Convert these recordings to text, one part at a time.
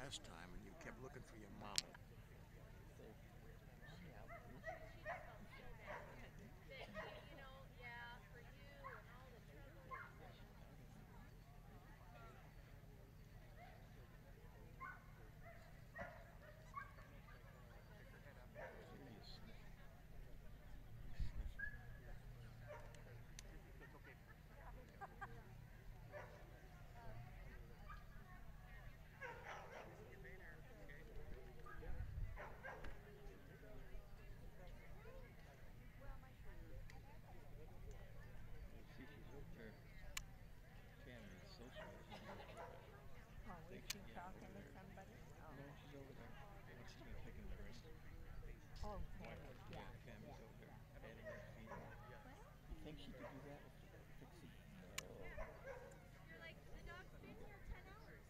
last time and you kept looking for your mama. Oh, is she talking to somebody? Oh. No, she's over there. She's gonna take him to the rest. Oh, Tammy. Yeah. Tammy's Yeah. over there, patting her feet. You think she could do that with Fixie? No. You're like, the dog's been here 10 hours.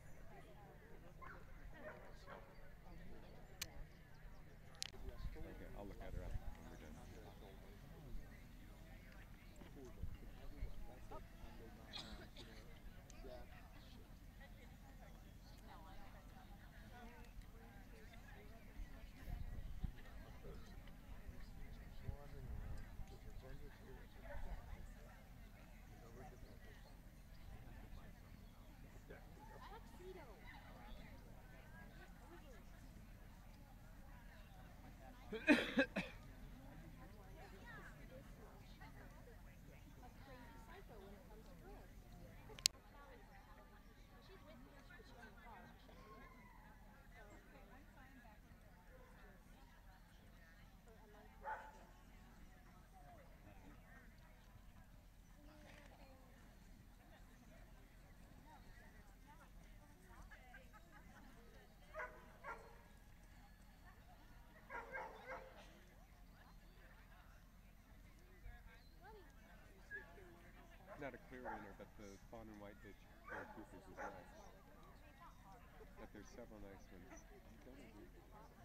Okay, I'll look at her after when we're done. Not a clear winner, but the fawn and white ditch paratroopers is nice. But there's several nice ones. Don't agree.